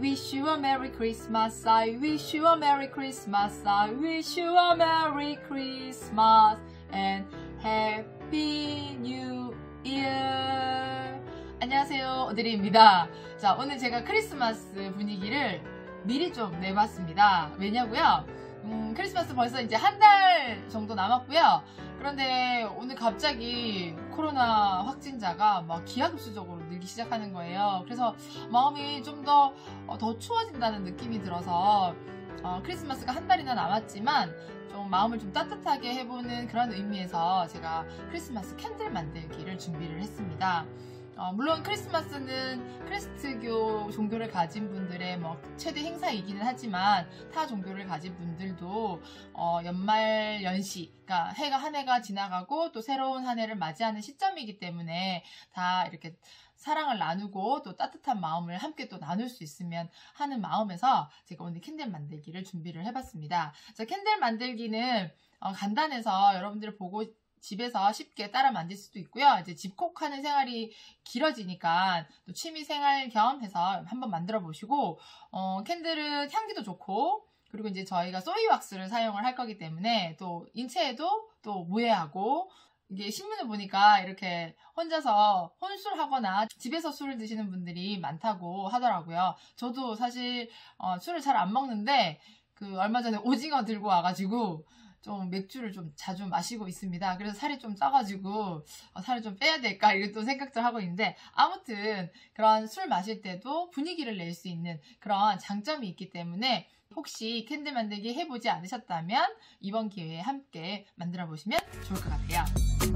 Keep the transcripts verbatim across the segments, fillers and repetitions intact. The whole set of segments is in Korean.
wish you a Merry Christmas. I wish you a Merry Christmas. I wish you a Merry Christmas and Happy New Year. 안녕하세요, 오드리입니다. 자, 오늘 제가 크리스마스 분위기를 미리 좀 내봤습니다. 왜냐고요? 음, 크리스마스 벌써 이제 한 달 정도 남았고요. 그런데 오늘 갑자기 코로나 확진자가 막 기하급수적으로 늘기 시작하는 거예요. 그래서 마음이 좀 더 더 추워진다는 느낌이 들어서 어, 크리스마스가 한 달이나 남았지만 좀 마음을 좀 따뜻하게 해보는 그런 의미에서 제가 크리스마스 캔들 만들기를 준비를 했습니다. 어, 물론 크리스마스는 크리스트교 종교를 가진 분들의 뭐 최대 행사이기는 하지만 타 종교를 가진 분들도 어, 연말 연시, 그러니까 해가 한 해가 지나가고 또 새로운 한 해를 맞이하는 시점이기 때문에 다 이렇게 사랑을 나누고 또 따뜻한 마음을 함께 또 나눌 수 있으면 하는 마음에서 제가 오늘 캔들 만들기를 준비를 해봤습니다. 자, 캔들 만들기는 어, 간단해서 여러분들 보고 집에서 쉽게 따라 만들 수도 있고요. 이제 집콕하는 생활이 길어지니까 또 취미 생활 겸 해서 한번 만들어 보시고, 어, 캔들은 향기도 좋고, 그리고 이제 저희가 소이 왁스를 사용을 할 거기 때문에 또 인체에도 또 무해하고, 이게 신문을 보니까 이렇게 혼자서 혼술하거나 집에서 술을 드시는 분들이 많다고 하더라고요. 저도 사실 어, 술을 잘 안 먹는데 그 얼마 전에 오징어 들고 와가지고 좀 맥주를 좀 자주 마시고 있습니다. 그래서 살이 좀 쪄가지고 어, 살을 좀 빼야 될까 이런 또 생각들 하고 있는데, 아무튼 그런 술 마실 때도 분위기를 낼 수 있는 그런 장점이 있기 때문에 혹시 캔들 만들기 해보지 않으셨다면 이번 기회에 함께 만들어 보시면 좋을 것 같아요.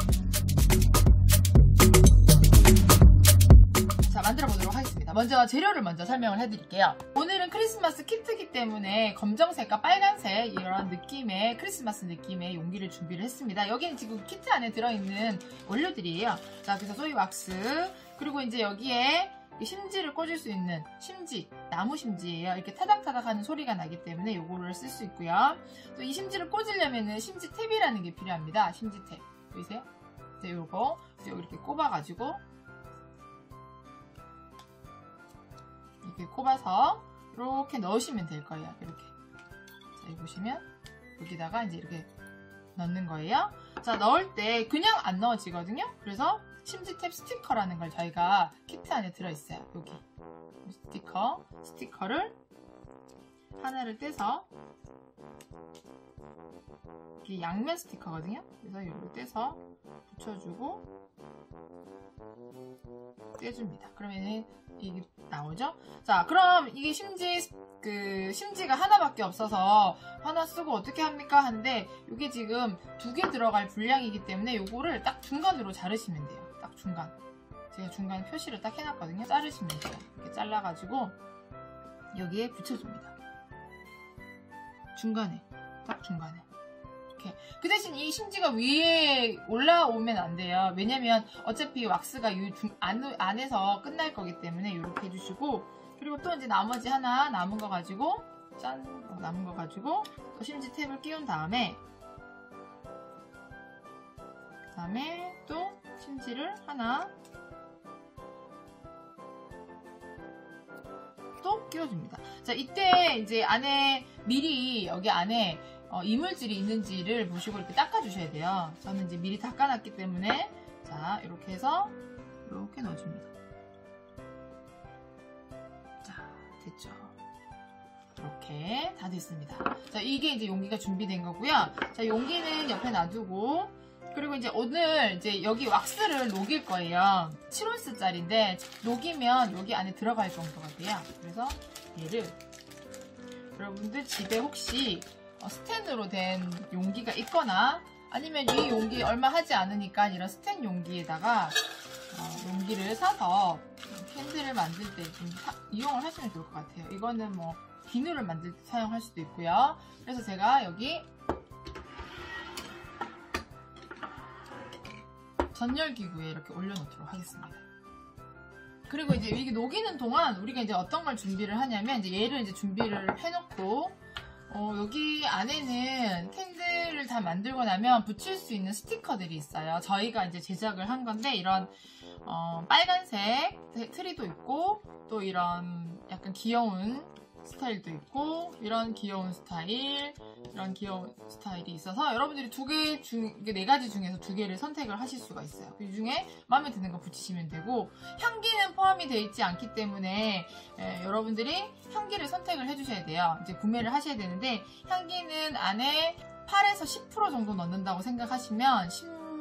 자, 만들어 보도록 하겠습니다. 먼저 재료를 먼저 설명을 해드릴게요. 오늘은 크리스마스 키트이기 때문에 검정색과 빨간색 이런 느낌의 크리스마스 느낌의 용기를 준비를 했습니다. 여기는 지금 키트 안에 들어있는 원료들이에요. 자, 그래서 소이 왁스, 그리고 이제 여기에 심지를 꽂을 수 있는 심지, 나무 심지예요. 이렇게 타닥타닥 하는 소리가 나기 때문에 요거를 쓸 수 있고요. 또 이 심지를 꽂으려면은 심지 탭이라는 게 필요합니다. 심지 탭. 보이세요? 이제 요거 이렇게 꼽아가지고 이렇게 꼽아서 이렇게 넣으시면 될 거예요. 이렇게. 자, 여기 보시면 여기다가 이제 이렇게 넣는 거예요. 자, 넣을 때 그냥 안 넣어지거든요. 그래서 심지탭 스티커라는 걸 저희가 키트 안에 들어있어요. 여기 스티커, 스티커를 하나를 떼서, 이게 양면 스티커거든요. 그래서 이렇게 떼서 붙여주고 떼줍니다. 그러면 이게 나오죠? 자, 그럼 이게 심지, 그, 심지가 하나밖에 없어서 하나 쓰고 어떻게 합니까? 하는데, 이게 지금 두 개 들어갈 분량이기 때문에 요거를 딱 중간으로 자르시면 돼요. 딱 중간. 제가 중간 표시를 딱 해놨거든요. 자르시면 돼요. 이렇게 잘라가지고 여기에 붙여줍니다. 중간에. 딱 중간에. 이렇게. 그 대신 이 심지가 위에 올라오면 안 돼요. 왜냐면 어차피 왁스가 이 중, 안, 안에서 끝날 거기 때문에 이렇게 해주시고, 그리고 또 이제 나머지 하나 남은 거 가지고, 짠! 남은 거 가지고 또 심지 탭을 끼운 다음에, 그 다음에 또 심지를 하나 또 끼워줍니다. 자, 이때 이제 안에 미리 여기 안에 어, 이물질이 있는지를 보시고 이렇게 닦아주셔야 돼요. 저는 이제 미리 닦아놨기 때문에, 자, 이렇게 해서 이렇게 넣어줍니다. 자, 됐죠? 이렇게 다 됐습니다. 자, 이게 이제 용기가 준비된 거고요. 자, 용기는 옆에 놔두고, 그리고 이제 오늘 이제 여기 왁스를 녹일 거예요. 칠 온스짜리인데 녹이면 여기 안에 들어갈 정도가 돼요. 그래서 얘를 여러분들 집에 혹시 스텐으로 된 용기가 있거나 아니면 이 용기 얼마 하지 않으니까 이런 스텐 용기에다가 어, 용기를 사서 캔들을 만들 때 좀 이용을 하시면 좋을 것 같아요. 이거는 뭐 비누를 만들 때 사용할 수도 있고요. 그래서 제가 여기 전열기구에 이렇게 올려놓도록 하겠습니다. 그리고 이제 이게 녹이는 동안 우리가 이제 어떤 걸 준비를 하냐면, 이제 얘를 이제 준비를 해놓고, 어, 여기 안에는 캔들 향기를 다 만들고 나면 붙일 수 있는 스티커들이 있어요. 저희가 이제 제작을 한 건데 이런 어, 빨간색 트리도 있고 또 이런 약간 귀여운 스타일도 있고 이런 귀여운 스타일 이런 귀여운 스타일이 있어서 여러분들이 두 개 중, 네 가지 중에서 두 개를 선택을 하실 수가 있어요. 그 중에 마음에 드는 거 붙이시면 되고 향기는 포함이 되어 있지 않기 때문에 에, 여러분들이 향기를 선택을 해주셔야 돼요. 이제 구매를 하셔야 되는데 향기는 안에 팔에서 십 퍼센트 정도 넣는다고 생각하시면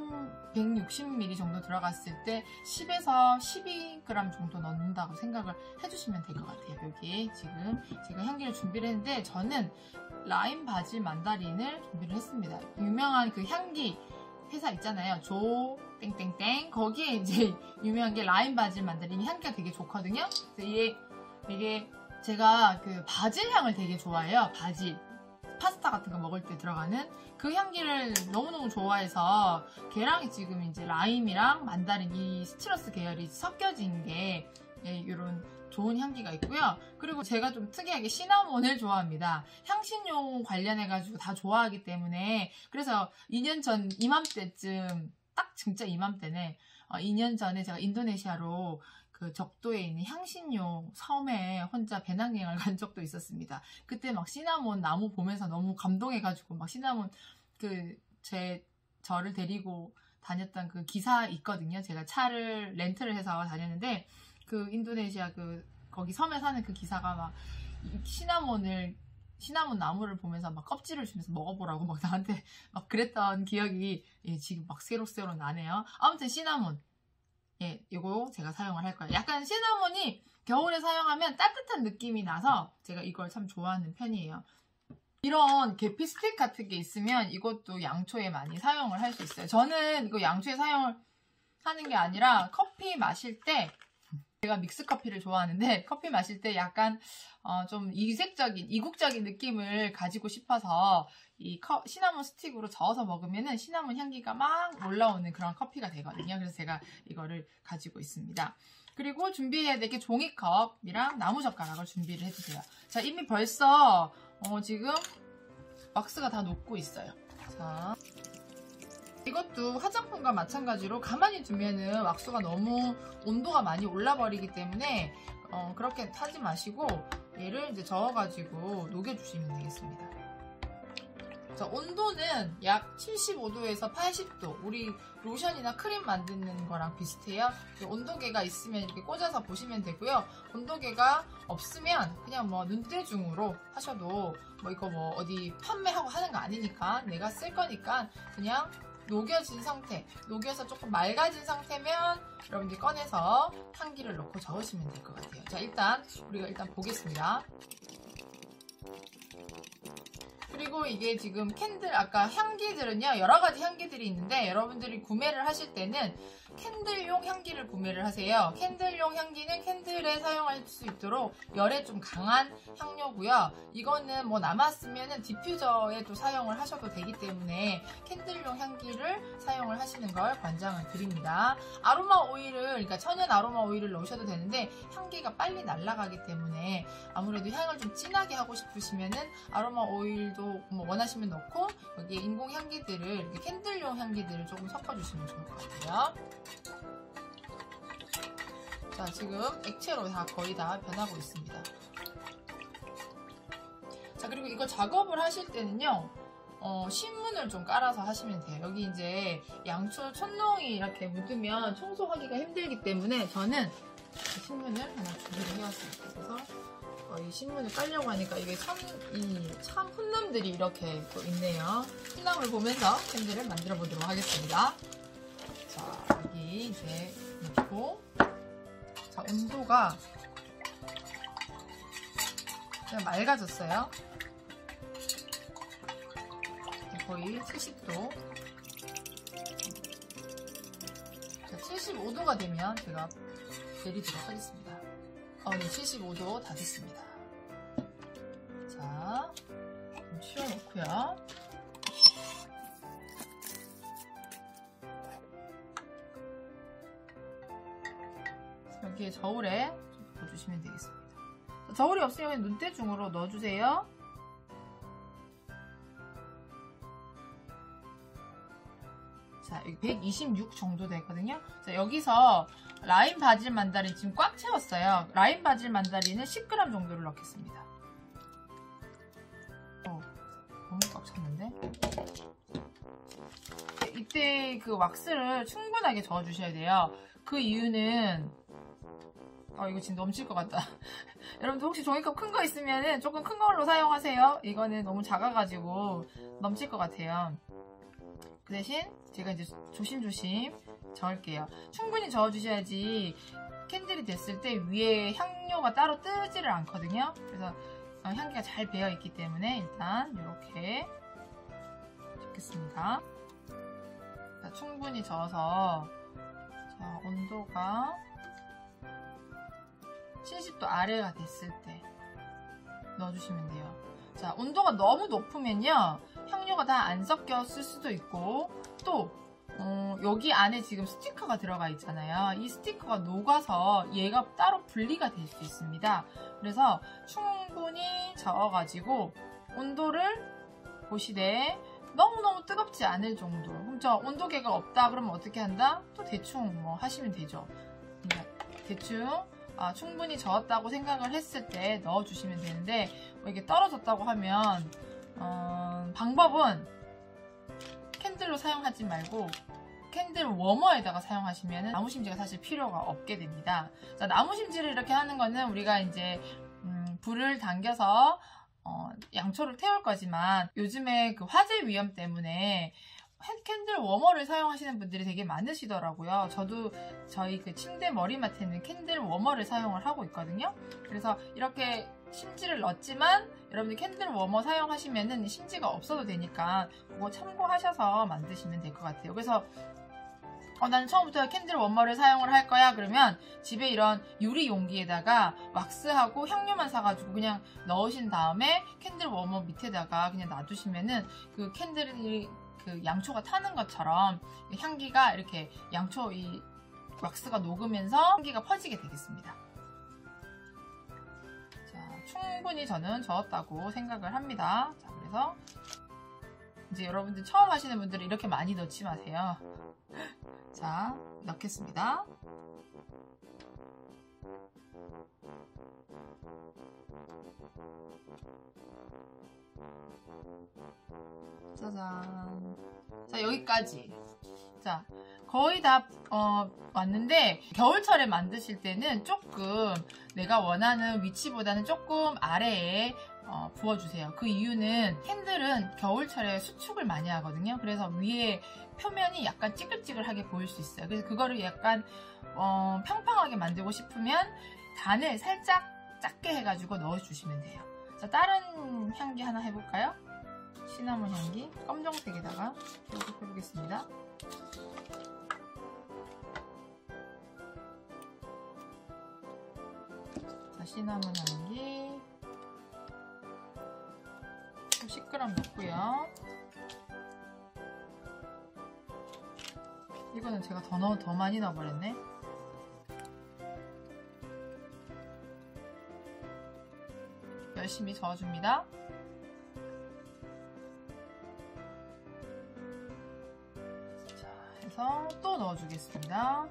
백육십 밀리리터 정도 들어갔을 때 십에서 십이 그램 정도 넣는다고 생각을 해주시면 될 것 같아요. 여기 지금 제가 향기를 준비를 했는데 저는 라임 바질 만다린을 준비를 했습니다. 유명한 그 향기 회사 있잖아요. 조 땡땡땡 거기에 이제 유명한 게 라임 바질 만다린 향기가 되게 좋거든요. 그래서 이게 이게 제가 그 바질 향을 되게 좋아해요. 바질 파스타 같은 거 먹을 때 들어가는 그 향기를 너무너무 좋아해서 걔랑 지금 이제 라임이랑 만다린 이 시트러스 계열이 섞여진 게 이런 좋은 향기가 있고요. 그리고 제가 좀 특이하게 시나몬을 좋아합니다. 향신료 관련해가지고 다 좋아하기 때문에 그래서 이 년 전 이맘때쯤 딱 진짜 이맘때네 어, 이 년 전에 제가 인도네시아로 그 적도에 있는 향신료 섬에 혼자 배낭여행을 간 적도 있었습니다. 그때 막 시나몬 나무 보면서 너무 감동해가지고 막 시나몬 그 제 저를 데리고 다녔던 그 기사 있거든요. 제가 차를 렌트를 해서 다녔는데 그 인도네시아 그 거기 섬에 사는 그 기사가 막 시나몬을 시나몬 나무를 보면서 막 껍질을 주면서 먹어보라고 막 나한테 막 그랬던 기억이 예, 지금 막 새록새록 나네요. 아무튼 시나몬 예, 이거 제가 사용을 할 거예요. 약간 시나몬이 겨울에 사용하면 따뜻한 느낌이 나서 제가 이걸 참 좋아하는 편이에요. 이런 계피 스틱 같은 게 있으면 이것도 양초에 많이 사용을 할 수 있어요. 저는 이거 양초에 사용을 하는 게 아니라 커피 마실 때 제가 믹스 커피를 좋아하는데 커피 마실 때 약간 어, 좀 이색적인 이국적인 느낌을 가지고 싶어서 이 커, 시나몬 스틱으로 저어서 먹으면은 시나몬 향기가 막 올라오는 그런 커피가 되거든요. 그래서 제가 이거를 가지고 있습니다. 그리고 준비해야 될 게 종이컵이랑 나무젓가락을 준비를 해주세요. 자, 이미 벌써 어, 지금 왁스가 다 녹고 있어요. 자, 이것도 화장품과 마찬가지로 가만히 두면은 왁스가 너무 온도가 많이 올라버리기 때문에 어, 그렇게 하지 마시고 얘를 이제 저어가지고 녹여주시면 되겠습니다. 자, 온도는 약 칠십오 도에서 팔십 도. 우리 로션이나 크림 만드는 거랑 비슷해요. 온도계가 있으면 이렇게 꽂아서 보시면 되고요. 온도계가 없으면 그냥 뭐 눈대중으로 하셔도 뭐 이거 뭐 어디 판매하고 하는 거 아니니까 내가 쓸 거니까 그냥 녹여진 상태, 녹여서 조금 맑아진 상태면 여러분들이 꺼내서 향기를 넣고 저으시면 될 것 같아요. 자, 일단 우리가 일단 보겠습니다. 그리고 이게 지금 캔들, 아까 향기들은요, 여러 가지 향기들이 있는데 여러분들이 구매를 하실 때는 캔들용 향기를 구매를 하세요. 캔들용 향기는 캔들에 사용할 수 있도록 열에 좀 강한 향료고요. 이거는 뭐 남았으면은 디퓨저에도 사용을 하셔도 되기 때문에 캔들용 향기를 사용을 하시는 걸 권장을 드립니다. 아로마 오일을, 그러니까 천연 아로마 오일을 넣으셔도 되는데 향기가 빨리 날아가기 때문에 아무래도 향을 좀 진하게 하고 싶으시면은 아로마 오일도 뭐 원하시면 넣고 여기에 인공 향기들을, 이렇게 캔들용 향기들을 조금 섞어주시면 좋을 것 같아요. 자, 지금 액체로 다 거의 다 변하고 있습니다. 자, 그리고 이거 작업을 하실 때는요, 어, 신문을 좀 깔아서 하시면 돼요. 여기 이제 양초 촛농이 이렇게 묻으면 청소하기가 힘들기 때문에 저는 신문을 하나 준비를 해왔습니다. 그래서 이 신문을 깔려고 하니까 이게 참, 이, 참 훈남들이 이렇게 또 있네요. 훈남을 보면서 캔들을 만들어 보도록 하겠습니다. 자, 여기 이제 넣고, 자, 온도가 그냥 맑아졌어요. 거의 칠십 도. 자, 칠십오 도가 되면 제가 내리도록 하겠습니다. 어, 네, 칠십오 도 다 됐습니다. 자, 좀 치워놓고요. 여기에 저울에 좀 넣어주시면 되겠습니다. 저울이 없으면 눈대중으로 넣어주세요. 백이십육 정도 되거든요. 자, 여기서 라임 바질 만다린 지금 꽉 채웠어요. 라임 바질 만다린은 십 그램 정도를 넣겠습니다. 어, 너무 꽉 찼는데? 이때 그 왁스를 충분하게 저어주셔야 돼요. 그 이유는 어 이거 지금 넘칠 것 같다. 여러분들 혹시 종이컵 큰 거 있으면 조금 큰 걸로 사용하세요. 이거는 너무 작아가지고 넘칠 것 같아요. 그 대신 제가 이제 조심조심 저을게요. 충분히 저어주셔야지 캔들이 됐을 때 위에 향료가 따로 뜨지를 않거든요. 그래서 향기가 잘 배어있기 때문에 일단 이렇게 넣겠습니다. 자, 충분히 저어서 자, 온도가 칠십 도 아래가 됐을 때 넣어주시면 돼요. 자, 온도가 너무 높으면요 향료가 다 안 섞였을 수도 있고 또 어, 여기 안에 지금 스티커가 들어가 있잖아요. 이 스티커가 녹아서 얘가 따로 분리가 될 수 있습니다. 그래서 충분히 저어가지고 온도를 보시되 너무너무 뜨겁지 않을 정도. 그럼 저 온도계가 없다 그러면 어떻게 한다? 또 대충 뭐 하시면 되죠. 대충 아, 충분히 저었다고 생각을 했을 때 넣어주시면 되는데 뭐 이게 떨어졌다고 하면 어, 방법은 캔들로 사용하지 말고 캔들 워머에다가 사용하시면 나무심지가 사실 필요가 없게 됩니다. 자, 나무심지를 이렇게 하는 거는 우리가 이제 음, 불을 당겨서 어, 양초를 태울 거지만 요즘에 그 화재 위험 때문에 캔들 워머를 사용하시는 분들이 되게 많으시더라고요. 저도 저희 그 침대 머리맡에는 캔들 워머를 사용을 하고 있거든요. 그래서 이렇게 심지를 넣었지만 여러분들 캔들 워머 사용하시면은 심지가 없어도 되니까 그거 참고하셔서 만드시면 될 것 같아요. 그래서 어, 나는 처음부터 캔들 워머를 사용을 할 거야 그러면 집에 이런 유리 용기에다가 왁스하고 향료만 사가지고 그냥 넣으신 다음에 캔들 워머 밑에다가 그냥 놔두시면은 그 캔들이 그 양초가 타는 것처럼 향기가 이렇게 양초 이 왁스가 녹으면서 향기가 퍼지게 되겠습니다. 자, 충분히 저는 저었다고 생각을 합니다. 자, 그래서 이제 여러분들 처음 하시는 분들은 이렇게 많이 넣지 마세요. 자, 넣겠습니다. 짜잔. 자, 여기까지. 자, 거의 다 어, 왔는데 겨울철에 만드실 때는 조금 내가 원하는 위치보다는 조금 아래에 어, 부어주세요. 그 이유는 캔들은 겨울철에 수축을 많이 하거든요. 그래서 위에 표면이 약간 찌글찌글하게 보일 수 있어요. 그래서 그거를 약간 어, 평평하게 만들고 싶으면 단을 살짝 작게 해가지고 넣어주시면 돼요. 자, 다른 향기 하나 해볼까요? 시나몬 향기 검정색에다가 이렇게 해보겠습니다. 자, 시나몬 향기 십 그램 넣고요. 이거는 제가 더 넣어 더 많이 넣어버렸네. 열심히 저어줍니다. 자, 해서 또 넣어주겠습니다.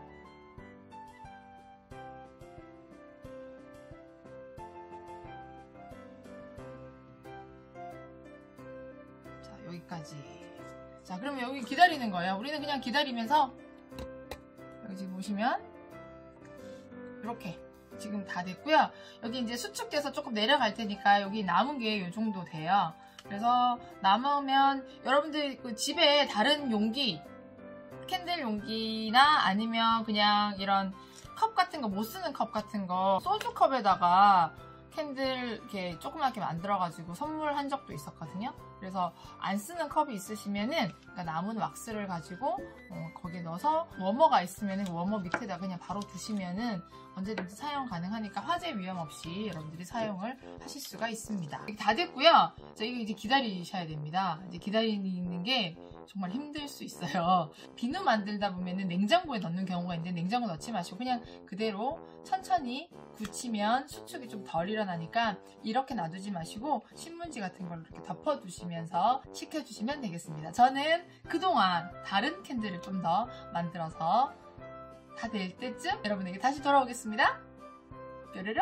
자, 여기까지. 자, 그러면 여기 기다리는 거예요. 우리는 그냥 기다리면서 여기 지금 보시면 이렇게 지금 다 됐고요. 여기 이제 수축돼서 조금 내려갈 테니까 여기 남은 게 이 정도 돼요. 그래서 남으면 여러분들 그 집에 다른 용기, 캔들 용기나 아니면 그냥 이런 컵 같은 거, 못 쓰는 컵 같은 거 소주 컵에다가 캔들 이렇게 조그맣게 만들어가지고 선물한 적도 있었거든요. 그래서 안 쓰는 컵이 있으시면은 그러니까 남은 왁스를 가지고 어, 거기에 넣어서 워머가 있으면은 워머 밑에다 그냥 바로 두시면은 언제든지 사용 가능하니까 화재 위험 없이 여러분들이 사용을 하실 수가 있습니다. 다 됐고요. 자, 이거 이제 기다리셔야 됩니다. 이제 기다리는 게 정말 힘들 수 있어요. 비누 만들다 보면은 냉장고에 넣는 경우가 있는데 냉장고 넣지 마시고 그냥 그대로 천천히 굳히면 수축이 좀 덜 일어나니까 이렇게 놔두지 마시고 신문지 같은 걸로 이렇게 덮어두시면 보시면서 식혀주시면 되겠습니다. 저는 그동안 다른 캔들을 좀 더 만들어서 다 될 때쯤 여러분에게 다시 돌아오겠습니다. 뾰로롱.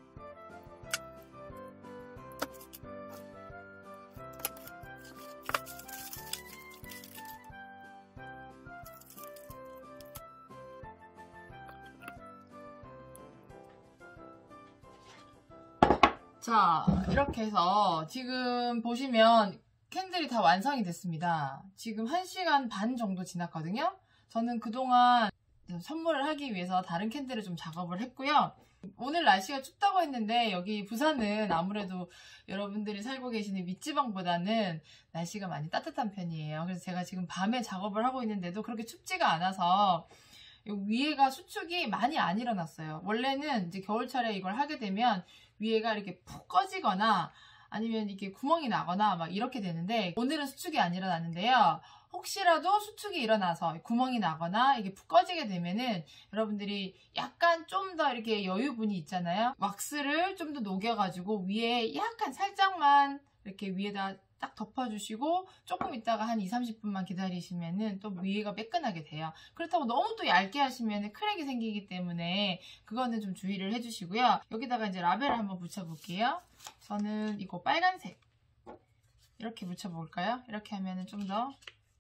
자, 이렇게 해서 지금 보시면 캔들이 다 완성이 됐습니다. 지금 한 시간 반 정도 지났거든요. 저는 그동안 선물을 하기 위해서 다른 캔들을 좀 작업을 했고요. 오늘 날씨가 춥다고 했는데 여기 부산은 아무래도 여러분들이 살고 계시는 윗지방보다는 날씨가 많이 따뜻한 편이에요. 그래서 제가 지금 밤에 작업을 하고 있는데도 그렇게 춥지가 않아서 위에가 수축이 많이 안 일어났어요. 원래는 이제 겨울철에 이걸 하게 되면 위에가 이렇게 푹 꺼지거나 아니면 이렇게 구멍이 나거나 막 이렇게 되는데 오늘은 수축이 안 일어났는데요. 혹시라도 수축이 일어나서 구멍이 나거나 이게 푹 꺼지게 되면은 여러분들이 약간 좀 더 이렇게 여유분이 있잖아요. 왁스를 좀 더 녹여가지고 위에 약간 살짝만 이렇게 위에다 딱 덮어주시고 조금 있다가 한 이삼십 분만 기다리시면은 또 위에가 매끈하게 돼요. 그렇다고 너무 또 얇게 하시면은 크랙이 생기기 때문에 그거는 좀 주의를 해주시고요. 여기다가 이제 라벨을 한번 붙여볼게요. 저는 이거 빨간색 이렇게 붙여볼까요? 이렇게 하면은 좀 더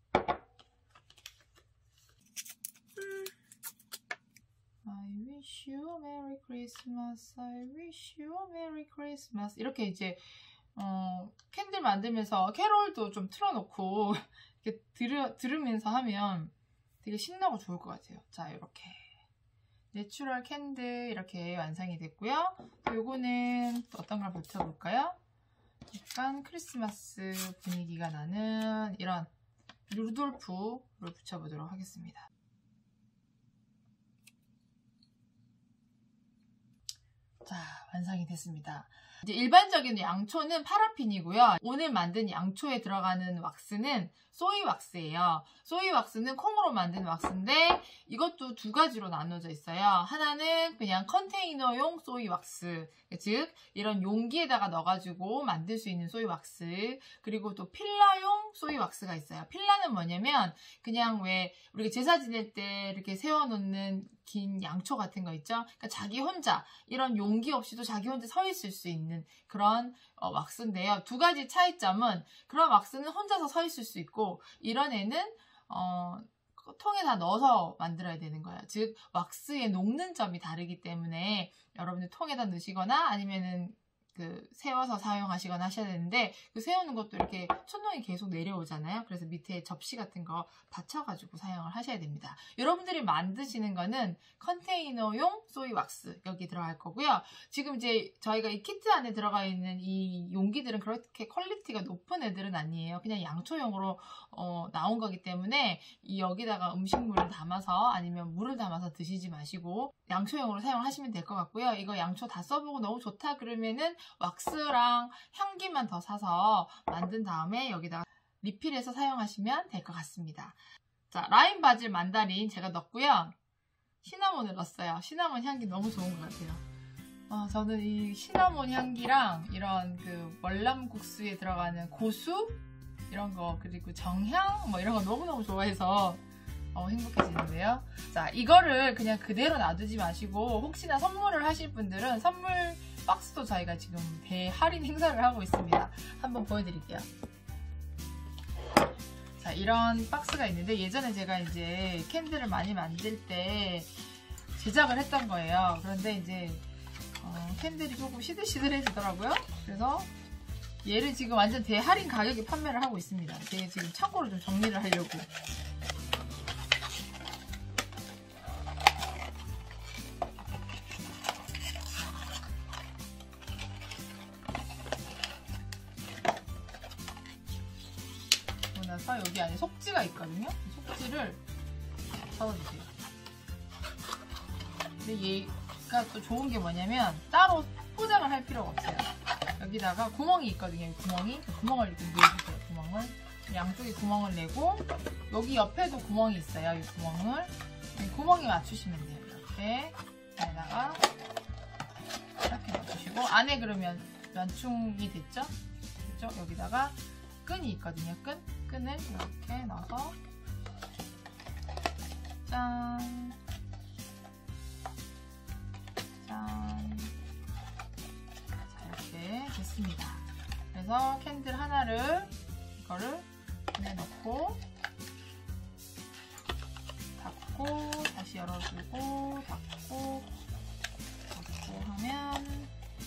I wish you a Merry Christmas, I wish you a Merry Christmas 이렇게 이제 어, 캔들 만들면서 캐롤도 좀 틀어놓고 이렇게 들으, 들으면서 하면 되게 신나고 좋을 것 같아요. 자, 이렇게 내추럴 캔들 이렇게 완성이 됐고요. 요거는 또 어떤 걸 붙여볼까요? 약간 크리스마스 분위기가 나는 이런 루돌프를 붙여보도록 하겠습니다. 자, 완성이 됐습니다. 이제 일반적인 양초는 파라핀이고요. 오늘 만든 양초에 들어가는 왁스는 소이 왁스예요. 소이 왁스는 콩으로 만든 왁스인데 이것도 두 가지로 나눠져 있어요. 하나는 그냥 컨테이너용 소이 왁스, 즉 이런 용기에다가 넣어가지고 만들 수 있는 소이 왁스, 그리고 또 필라용 소이 왁스가 있어요. 필라는 뭐냐면 그냥 왜 우리가 제사 지낼 때 이렇게 세워놓는 긴 양초 같은 거 있죠? 그러니까 자기 혼자 이런 용기 없이도 자기 혼자 서 있을 수 있는 그런 어, 왁스인데요. 두 가지 차이점은 그런 왁스는 혼자서 서 있을 수 있고 이런 애는 어, 통에 다 넣어서 만들어야 되는 거예요. 즉 왁스의 녹는 점이 다르기 때문에 여러분들 통에다 넣으시거나 아니면은 그 세워서 사용하시거나 하셔야 되는데 그 세우는 것도 이렇게 천둥이 계속 내려오잖아요. 그래서 밑에 접시 같은 거 받쳐가지고 사용을 하셔야 됩니다. 여러분들이 만드시는 거는 컨테이너용 소이 왁스 여기 들어갈 거고요. 지금 이제 저희가 이 키트 안에 들어가 있는 이 용기들은 그렇게 퀄리티가 높은 애들은 아니에요. 그냥 양초용으로 어, 나온 거기 때문에 이 여기다가 음식물을 담아서 아니면 물을 담아서 드시지 마시고 양초용으로 사용하시면 될 것 같고요. 이거 양초 다 써보고 너무 좋다 그러면은 왁스랑 향기만 더 사서 만든 다음에 여기다가 리필해서 사용하시면 될 것 같습니다. 자, 라임 바질 만다린 제가 넣었고요. 시나몬을 넣었어요. 시나몬 향기 너무 좋은 것 같아요. 어, 저는 이 시나몬 향기랑 이런 그 월남국수에 들어가는 고수 이런 거 그리고 정향 뭐 이런 거 너무너무 좋아해서 어, 행복해지는데요. 자, 이거를 그냥 그대로 놔두지 마시고 혹시나 선물을 하실 분들은 선물 박스도 저희가 지금 대할인 행사를 하고 있습니다. 한번 보여드릴게요. 자, 이런 박스가 있는데 예전에 제가 이제 캔들을 많이 만들 때 제작을 했던 거예요. 그런데 이제 어, 캔들이 조금 시들시들해지더라고요. 그래서 얘를 지금 완전 대할인 가격에 판매를 하고 있습니다. 제가 지금 창고를 좀 정리를 하려고. 나서 여기 안에 속지가 있거든요. 속지를 적어주세요. 근데 얘가 또 좋은 게 뭐냐면 따로 포장을 할 필요가 없어요. 여기다가 구멍이 있거든요. 구멍이 그 구멍을 이렇게 내주세요. 구멍을 양쪽에 구멍을 내고 여기 옆에도 구멍이 있어요. 이 구멍을 구멍에 맞추시면 돼요. 이렇게 여기다가 이렇게 넣어주시고 안에 그러면 연충이 됐죠? 그죠? 여기다가 끈이 있거든요. 끈? 끈을 이렇게 넣어서 짠! 짠! 자, 이렇게 됐습니다. 그래서 캔들 하나를 이거를 안에 넣고 닫고 다시 열어주고 닫고 닫고 하면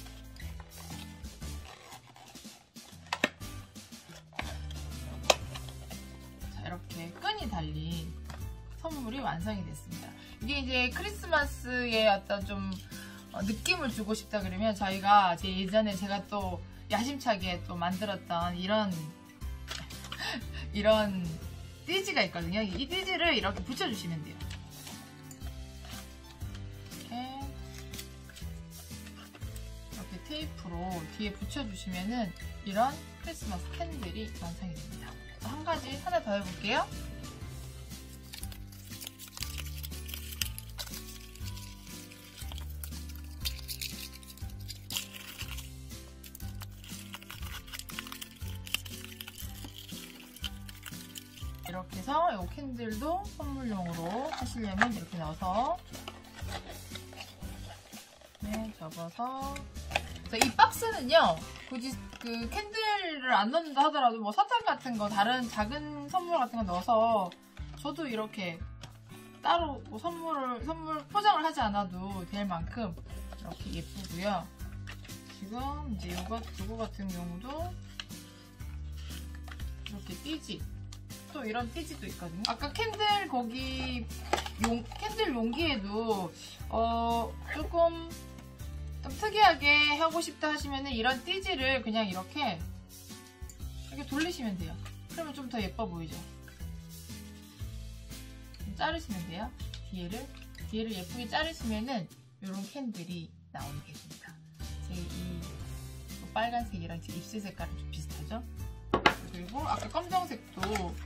자, 이렇게 끈이 달린 선물이 완성이 됐습니다. 이게 이제 크리스마스에 어떤 좀 느낌을 주고 싶다 그러면 저희가 제 예전에 제가 또 야심차게 또 만들었던 이런 이런 띠지가 있거든요. 이 띠지를 이렇게 붙여주시면 돼요. 이렇게 이렇게 테이프로 뒤에 붙여주시면은 이런 크리스마스 캔들이 완성이 됩니다. 한 가지 하나 더 해볼게요. 이렇게 해서 이 캔들도 선물용으로 하시려면 이렇게 넣어서 네, 접어서 이 박스는요 굳이 그 캔들을 안 넣는다 하더라도 뭐 사탕 같은 거 다른 작은 선물 같은 거 넣어서 저도 이렇게 따로 뭐 선물을 선물 포장을 하지 않아도 될 만큼 이렇게 예쁘고요. 지금 이제 요거 요거 같은 경우도 이렇게 띠지 또 이런 띠지도 있거든요. 아까 캔들 거기 용, 캔들 용기에도 어 조금 좀 특이하게 하고 싶다 하시면은 이런 띠지를 그냥 이렇게 이렇게 돌리시면 돼요. 그러면 좀 더 예뻐 보이죠? 좀 자르시면 돼요. 뒤에를 뒤에를 예쁘게 자르시면은 이런 캔들이 나오게 됩니다. 제 이 빨간색이랑 제 입술 색깔은 좀 비슷하죠? 그리고 아까 검정색도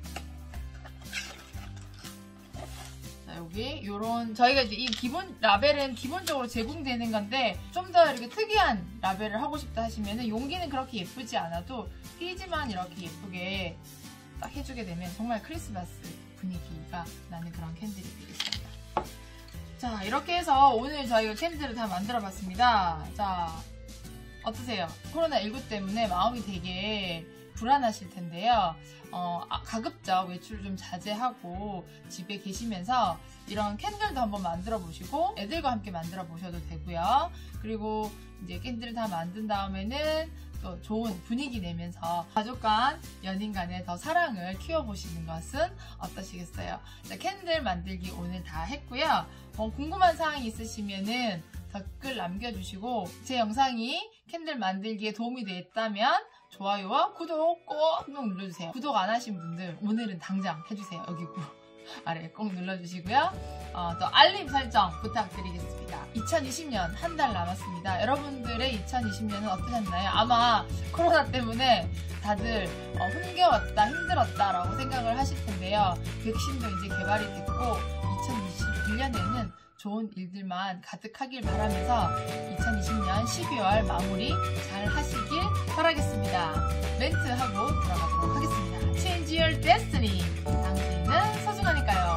자, 여기 요런 저희가 이제 이 기본 라벨은 기본적으로 제공되는 건데 좀 더 이렇게 특이한 라벨을 하고 싶다 하시면은 용기는 그렇게 예쁘지 않아도 띠지만 이렇게 예쁘게 딱 해주게 되면 정말 크리스마스 분위기가 나는 그런 캔들이 되겠습니다. 자, 이렇게 해서 오늘 저희가 캔들을 다 만들어 봤습니다. 자, 어떠세요? 코로나 일구 때문에 마음이 되게 불안하실 텐데요. 어, 가급적 외출을 좀 자제하고 집에 계시면서 이런 캔들도 한번 만들어 보시고 애들과 함께 만들어 보셔도 되고요. 그리고 이제 캔들을 다 만든 다음에는 또 좋은 분위기 내면서 가족 간, 연인 간의 더 사랑을 키워보시는 것은 어떠시겠어요? 자, 캔들 만들기 오늘 다 했고요. 어, 궁금한 사항이 있으시면은 댓글 남겨주시고 제 영상이 캔들 만들기에 도움이 됐다면 좋아요와 구독 꼭 눌러주세요. 구독 안 하신 분들 오늘은 당장 해주세요. 여기 아래 꼭 눌러주시고요. 어, 또 알림 설정 부탁드리겠습니다. 이천이십 년 한 달 남았습니다. 여러분들의 이천이십 년은 어떠셨나요? 아마 코로나 때문에 다들 어, 흥겨웠다, 힘들었다 라고 생각을 하실 텐데요. 백신도 이제 개발이 됐고 이천이십일 년에는 좋은 일들만 가득하길 바라면서 이천이십 년 십이월 마무리 잘 하시길 바라겠습니다. 멘트하고 들어가도록 하겠습니다. Change your destiny. 당신은 소중하니까요.